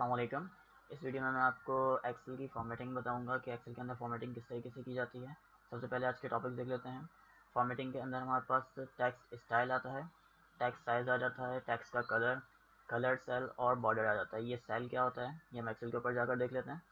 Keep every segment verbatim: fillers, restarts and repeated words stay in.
अस्सलाम वालेकुम। इस वीडियो में मैं आपको एक्सेल की फॉर्मेटिंग बताऊंगा कि एक्सेल के अंदर फॉर्मेटिंग किस तरीके से की जाती है। सबसे पहले आज के टॉपिक देख लेते हैं। फॉर्मेटिंग के अंदर हमारे पास टेक्स्ट स्टाइल आता है, टेक्स्ट साइज आ जाता है, टेक्स्ट का कलर, कलर सेल और बॉर्डर आ जाता है। ये सेल क्या होता है ये हम एक्सेल के ऊपर जाकर देख लेते हैं।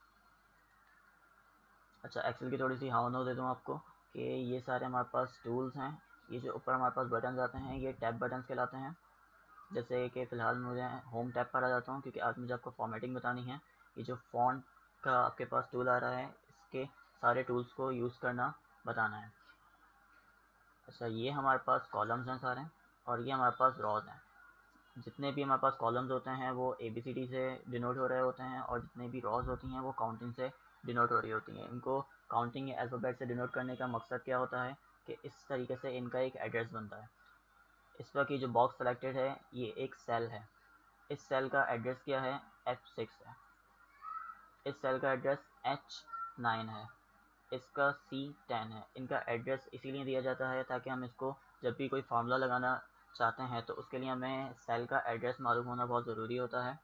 अच्छा, एक्सेल की थोड़ी सी हाउनो दे दूँ आपको कि ये सारे हमारे पास टूल्स हैं। ये जो ऊपर हमारे पास बटन आते हैं ये टैब बटन कहलाते हैं। जैसे कि फ़िलहाल मुझे होम टैब पर आ जाता हूँ क्योंकि आज मुझे आपको फॉर्मेटिंग बतानी है। ये जो फॉन्ट का आपके पास टूल आ रहा है इसके सारे टूल्स को यूज़ करना बताना है। अच्छा, ये हमारे पास कॉलम्स हैं सारे और ये हमारे पास रॉज हैं। जितने भी हमारे पास कॉलम्स होते हैं वो ए बी सी डी से डिनोट हो रहे होते हैं और जितने भी रॉज होती हैं वो काउंटिंग से डिनोट हो रही होती हैं। इनको काउंटिंग या अल्फ़ाबेट से डिनोट करने का मकसद क्या होता है कि इस तरीके से इनका एक एड्रेस बनता है। इस पर की जो बॉक्स सेलेक्टेड है ये एक सेल है। इस सेल का एड्रेस क्या है, एफ सिक्स है। इस सेल का एड्रेस एच नाइन है। इसका सी टेन है। इनका एड्रेस इसीलिए दिया जाता है ताकि हम इसको जब भी कोई फार्मूला लगाना चाहते हैं तो उसके लिए हमें सेल का एड्रेस मालूम होना बहुत ज़रूरी होता है।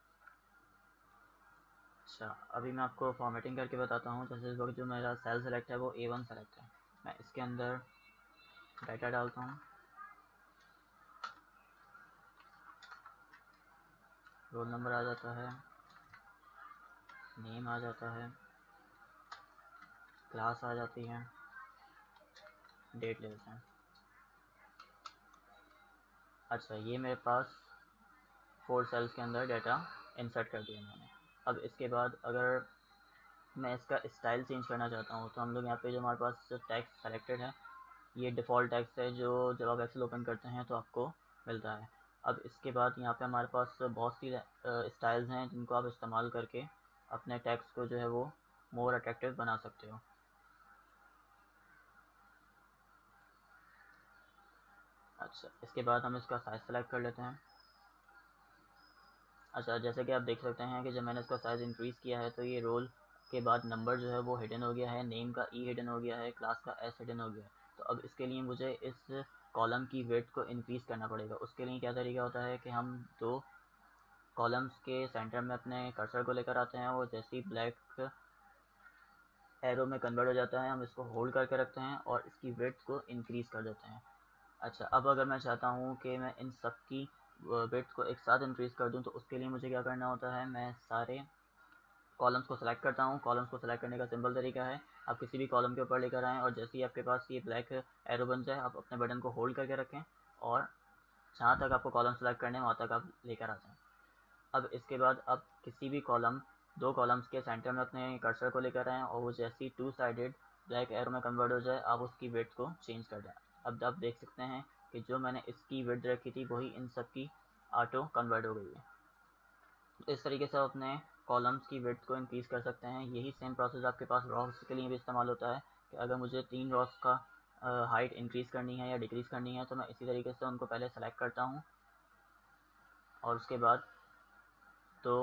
अच्छा, अभी मैं आपको फॉर्मेटिंग करके बताता हूँ। जैसे इस वक्त जो मेरा सेल सेलेक्ट है वो ए वन सेलेक्ट है। मैं इसके अंदर डाटा डालता हूँ। रोल नंबर आ जाता है, नेम आ जाता है, क्लास आ जाती है, डेट ले लेते हैं। अच्छा, ये मेरे पास फोर सेल्स के अंदर डाटा इंसर्ट कर दिया मैंने। अब इसके बाद अगर मैं इसका स्टाइल चेंज करना चाहता हूँ तो हम लोग यहाँ पे जो हमारे पास टेक्स्ट सेलेक्टेड है ये डिफ़ॉल्ट टेक्स्ट है जो जब आप एक्सेल ओपन करते हैं तो आपको मिलता है। अब इसके बाद यहाँ पे हमारे पास बहुत सी स्टाइल्स हैं जिनको आप इस्तेमाल करके अपने टेक्स्ट को जो है वो मोर अट्रैक्टिव बना सकते हो। अच्छा, इसके बाद हम इसका साइज़ सेलेक्ट कर लेते हैं। अच्छा, जैसे कि आप देख सकते हैं कि जब मैंने इसका साइज़ इंक्रीज़ किया है तो ये रोल के बाद नंबर जो है वो हिडन हो गया है, नेम का ई हिडन हो गया है, क्लास का एस हिडन हो गया है। तो अब इसके लिए मुझे इस कॉलम की विड्थ को इंक्रीज़ करना पड़ेगा। उसके लिए क्या तरीका होता है कि हम दो कॉलम्स के सेंटर में अपने कर्सर को लेकर आते हैं और जैसे ही ब्लैक एरो में कन्वर्ट हो जाता है हम इसको होल्ड करके रखते हैं और इसकी विड्थ को इंक्रीज़ कर देते हैं। अच्छा, अब अगर मैं चाहता हूँ कि मैं इन सब की विड्थ को एक साथ इंक्रीज़ कर दूँ तो उसके लिए मुझे क्या करना होता है, मैं सारे कॉलम्स को सेलेक्ट करता हूँ। कॉलम्स को सेलेक्ट करने का सिंपल तरीका है, आप किसी भी कॉलम के ऊपर लेकर आएँ और जैसे ही आपके पास ये ब्लैक एरो बन जाए आप अपने बटन को होल्ड करके रखें और जहाँ तक आपको कॉलम सेलेक्ट करने हैं वहाँ तक आप लेकर आ जाएँ। अब इसके बाद आप किसी भी कॉलम दो कॉलम्स के सेंटर में अपने कर्सर को लेकर आएँ और वो जैसे ही टू साइडेड ब्लैक एरो में कन्वर्ट हो जाए आप उसकी विड्थ को चेंज कर दें। अब आप देख सकते हैं कि जो मैंने इसकी विड्थ रखी थी वही इन सब की ऑटो कन्वर्ट हो गई है। इस तरीके से आप अपने कॉलम्स की विड्थ को इंक्रीज़ कर सकते हैं। यही सेम प्रोसेस आपके पास रॉस के लिए भी इस्तेमाल होता है कि अगर मुझे तीन रॉस का हाइट इंक्रीज़ करनी है या डिक्रीज़ करनी है तो मैं इसी तरीके से उनको पहले सेलेक्ट करता हूँ और उसके बाद तो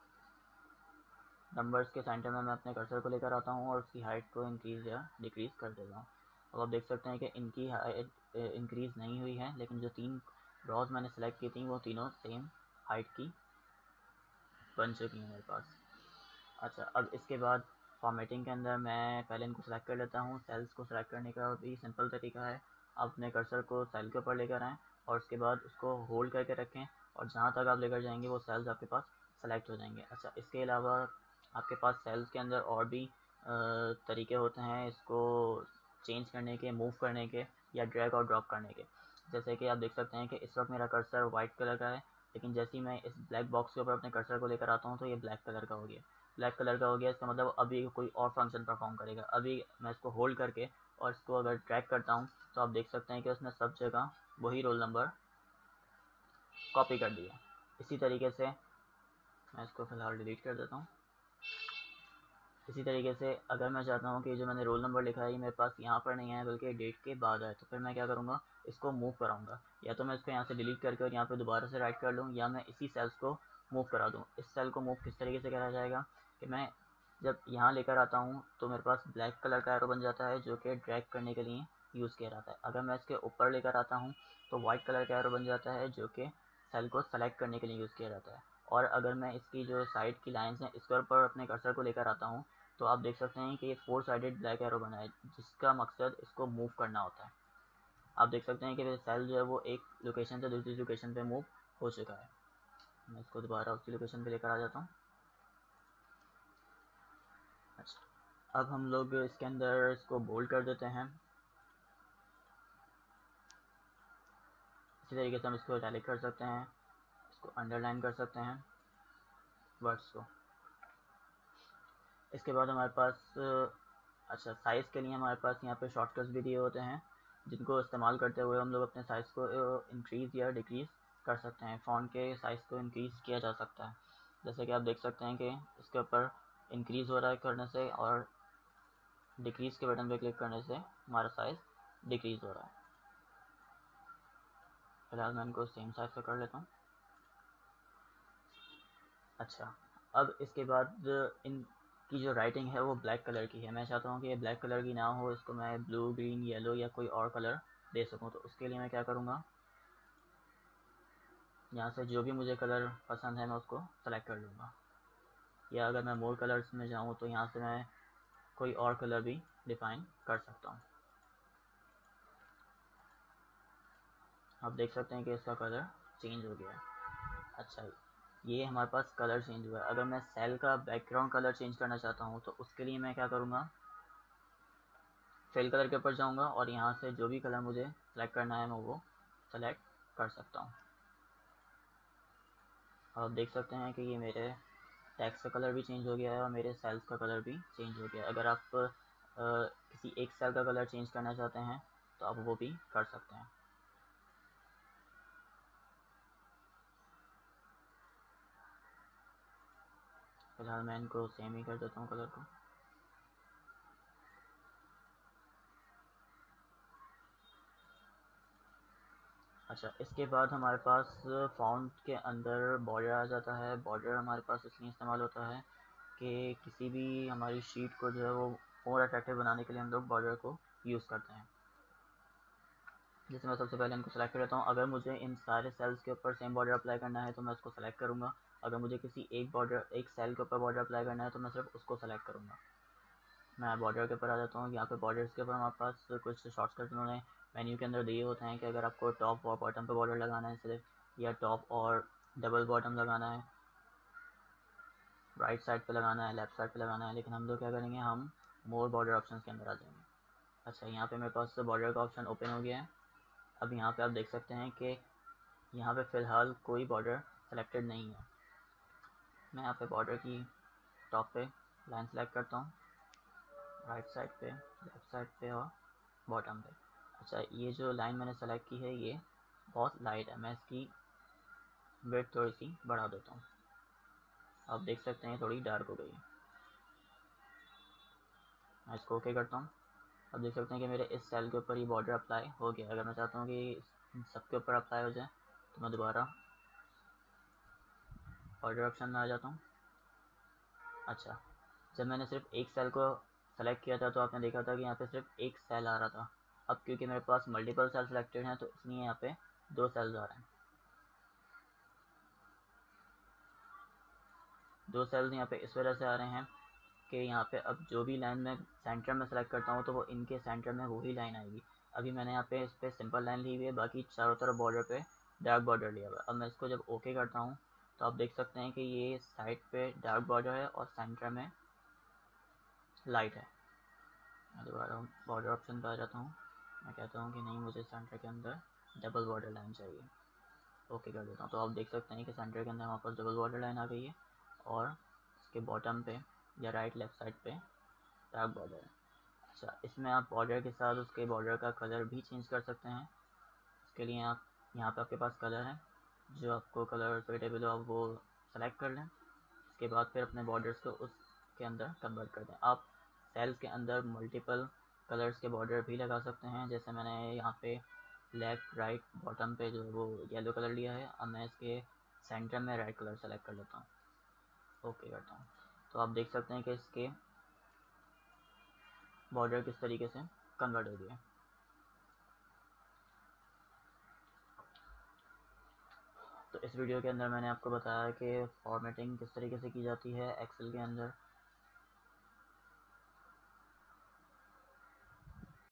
नंबर्स के सेंटर में मैं अपने कर्सर को लेकर आता हूँ और उसकी हाइट को इंक्रीज़ या डिक्रीज़ कर देता हूँ। अब आप देख सकते हैं कि इनकी हाइट इंक्रीज़ नहीं हुई है लेकिन जो तीन रॉज मैंने सेलेक्ट की थी वो तीनों सेम हाइट की बन चुकी हैं मेरे पास। अच्छा, अब इसके बाद फॉर्मेटिंग के अंदर मैं पहले इनको सेलेक्ट कर लेता हूँ। सेल्स को सेलेक्ट करने का भी सिंपल तरीका है, आप अपने कर्सर को सेल के ऊपर लेकर आएँ और उसके बाद उसको होल्ड करके रखें और जहाँ तक आप लेकर जाएंगे वो सेल्स आपके पास सेलेक्ट हो जाएंगे। अच्छा, इसके अलावा आपके पास सेल्स के अंदर और भी तरीके होते हैं इसको चेंज करने के, मूव करने के या ड्रैग और ड्रॉप करने के। जैसे कि आप देख सकते हैं कि इस वक्त मेरा कर्सर वाइट कलर का है लेकिन जैसे ही मैं इस ब्लैक बॉक्स के ऊपर अपने कर्सर को लेकर आता हूँ तो ये ब्लैक कलर का हो गया। ब्लैक कलर का हो गया इसका मतलब अभी कोई और फंक्शन परफॉर्म करेगा। अभी मैं इसको होल्ड करके और इसको अगर ट्रैक करता हूँ तो आप देख सकते हैं कि उसने सब जगह वही रोल नंबर कॉपी कर दिया। इसी तरीके से मैं इसको फ़िलहाल डिलीट कर देता हूँ। इसी तरीके से अगर मैं चाहता हूँ कि जो मैंने रोल नंबर लिखा है ये मेरे पास यहाँ पर नहीं है बल्कि डेट के बाद है तो फिर मैं क्या करूँगा, इसको मूव कराऊँगा। या तो मैं इसको यहाँ से डिलीट करके और यहाँ पे दोबारा से राइट कर लूँ या मैं इसी सेल्स को मूव करा दूँ। इस सेल को मूव किस तरीके से करा जाएगा कि मैं जब यहाँ लेकर आता हूँ तो मेरे पास ब्लैक कलर का एरो बन जाता है जो कि ड्रैग करने के लिए यूज़ किया जाता है। अगर मैं इसके ऊपर लेकर आता हूँ तो वाइट कलर का एरो बन जाता है जो कि सेल को सेलेक्ट करने के लिए यूज़ किया जाता है। और अगर मैं इसकी जो साइड की लाइंस हैं इसके ऊपर अपने कर्सर को लेकर आता हूँ तो आप देख सकते हैं कि ये फोर साइडेड ब्लैक एरो बना है, जिसका मकसद इसको मूव करना होता है। आप देख सकते हैं कि सेल जो है वो एक लोकेशन से दूसरी लोकेशन पे मूव हो चुका है। मैं इसको दोबारा उसी लोकेशन पे लेकर आ जाता हूँ। अच्छा, अब हम लोग इसके अंदर इसको बोल्ड कर देते हैं। इसी तरीके से हम इसको इटैलिक कर सकते हैं, इसको अंडरलाइन कर सकते हैं वर्ड्स को। इसके बाद हमारे पास अच्छा साइज़ के लिए हमारे पास यहाँ पे शॉर्टकट्स भी दिए होते हैं, जिनको इस्तेमाल करते हुए हम लोग अपने साइज़ को इंक्रीज़ या डिक्रीज़ कर सकते हैं। फ़ॉन्ट के साइज़ को इंक्रीज़ किया जा सकता है, जैसे कि आप देख सकते हैं कि इसके ऊपर इंक्रीज़ हो रहा है करने से, और डिक्रीज़ के बटन पे क्लिक करने से हमारा साइज़ डिक्रीज़ हो रहा है। फिलहाल मैं इनको सेम साइज़ का कर लेता हूँ। अच्छा, अब इसके बाद इन की जो राइटिंग है वो ब्लैक कलर की है। मैं चाहता हूँ कि ये ब्लैक कलर की ना हो, इसको मैं ब्लू, ग्रीन, येलो या कोई और कलर दे सकूँ। तो उसके लिए मैं क्या करूँगा, यहाँ से जो भी मुझे कलर पसंद है मैं उसको सेलेक्ट कर लूँगा, या अगर मैं मोर कलर्स में जाऊँ तो यहाँ से मैं कोई और कलर भी डिफाइन कर सकता हूँ। आप देख सकते हैं कि इसका कलर चेंज हो गया है। अच्छा, ये हमारे पास कलर चेंज हुआ है। अगर मैं सेल का बैकग्राउंड कलर चेंज करना चाहता हूँ तो उसके लिए मैं क्या करूँगा, फिल कलर के ऊपर जाऊँगा और यहाँ से जो भी कलर मुझे सेलेक्ट करना है मैं वो सेलेक्ट कर सकता हूँ। आप देख सकते हैं कि ये मेरे टेक्स्ट का कलर भी चेंज हो गया है और मेरे सेल्स का कलर भी चेंज हो गया है। अगर आप आ, किसी एक सेल का कलर चेंज करना चाहते हैं तो आप वो भी कर सकते हैं। फिलहाल मैं इनको सेम ही कर देता हूँ कलर को। अच्छा, इसके बाद हमारे पास फ़ॉन्ट के अंदर बॉर्डर आ जाता है। बॉर्डर हमारे पास इसलिए इस्तेमाल होता है कि किसी भी हमारी शीट को जो है वो और अट्रैक्टिव बनाने के लिए हम लोग बॉर्डर को यूज़ करते हैं। जैसे मैं सबसे पहले इनको सेलेक्ट कर लेता हूँ। अगर मुझे इन सारे सेल्स के ऊपर सेम बॉर्डर अप्लाई करना है तो मैं उसको सेलेक्ट करूँगा। अगर मुझे किसी एक बॉर्डर एक सेल के ऊपर बॉर्डर अप्लाई करना है तो मैं सिर्फ उसको सेलेक्ट करूँगा। मैं बॉर्डर के ऊपर आ जाता हूँ। यहाँ पे बॉर्डर्स के ऊपर हमारे पास कुछ शॉर्टकट उन्होंने मेन्यू के अंदर दिए होते हैं कि अगर आपको टॉप और बॉटम पे बॉर्डर लगाना है सिर्फ, या टॉप और डबल बॉटम लगाना है, राइट साइड पे लगाना है, लेफ्ट साइड पे लगाना है। लेकिन हम लोग क्या करेंगे, हम मोर बॉर्डर ऑप्शन के अंदर आ जाएंगे। अच्छा, यहाँ पे मेरे पास बॉर्डर का ऑप्शन ओपन हो गया है। अब यहाँ पे आप देख सकते हैं कि यहाँ पे फ़िलहाल कोई बॉर्डर सेलेक्टेड नहीं है। मैं यहाँ पे बॉर्डर की टॉप पे लाइन सेलेक्ट करता हूँ, राइट साइड पे, लेफ्ट साइड पे और बॉटम पे। अच्छा, ये जो लाइन मैंने सेलेक्ट की है ये बहुत लाइट है, मैं इसकी विड्थ थोड़ी सी बढ़ा देता हूँ। आप देख सकते हैं थोड़ी डार्क हो गई है। मैं इसको ओके करता हूँ। अब देख सकते हैं कि मेरे इस सेल के ऊपर ये बॉर्डर अप्लाई हो गया। अगर मैं चाहता हूँ कि सबके ऊपर अप्लाई हो जाए तो मैं दोबारा बॉर्डर ऑप्शन में आ जाता हूँ। अच्छा, जब मैंने सिर्फ एक सेल को सेलेक्ट किया था तो आपने देखा था कि यहाँ पे सिर्फ एक सेल आ रहा था। अब क्योंकि मेरे पास मल्टीपल सेल सेलेक्टेड हैं तो इसलिए यहाँ पे दो सेल्स आ रहे हैं। दो सेल्स यहाँ पे इस वजह से आ रहे हैं कि यहाँ पे अब जो भी लाइन मैं सेंटर में सेलेक्ट करता हूँ तो वो इनके सेंटर में वही लाइन आएगी। अभी मैंने यहाँ पे इस पर सिंपल लाइन ली हुई है, बाकी चारों तरफ बॉर्डर पे डार्क बॉर्डर लिया हुआ है। अब मैं इसको जब ओके करता हूँ तो आप देख सकते हैं कि ये साइड पे डार्क बॉर्डर है और सेंटर में लाइट है। मैं दोबारा बॉर्डर ऑप्शन पर आ जाता हूँ। मैं कहता हूँ कि नहीं, मुझे सेंटर के अंदर डबल बॉर्डर लाइन चाहिए। ओके कर देता हूँ। तो आप देख सकते हैं कि सेंटर के अंदर हमारे पास डबल बॉर्डर लाइन आ गई है और इसके बॉटम पे या राइट लेफ्ट साइड पे डार्क बॉर्डर है। अच्छा, इसमें आप बॉर्डर के साथ उसके बॉर्डर का कलर भी चेंज कर सकते हैं। इसके लिए आप यहाँ पे आपके पास कलर है, जो आपको कलर सुटेबल हो आप वो सेलेक्ट कर लें। इसके बाद फिर अपने बॉर्डर्स को उसके अंदर कन्वर्ट कर दें। आप सेल्स के अंदर मल्टीपल कलर्स के बॉर्डर भी लगा सकते हैं। जैसे मैंने यहाँ पे लेफ़्ट राइट बॉटम पे जो वो येलो कलर लिया है, अब मैं इसके सेंटर में रेड कलर सेलेक्ट कर लेता हूँ, ओके करता हूँ। तो आप देख सकते हैं कि इसके बॉर्डर किस तरीके से कन्वर्ट हो गया। तो इस वीडियो के अंदर मैंने आपको बताया कि फॉर्मेटिंग किस तरीके से की जाती है एक्सेल के अंदर,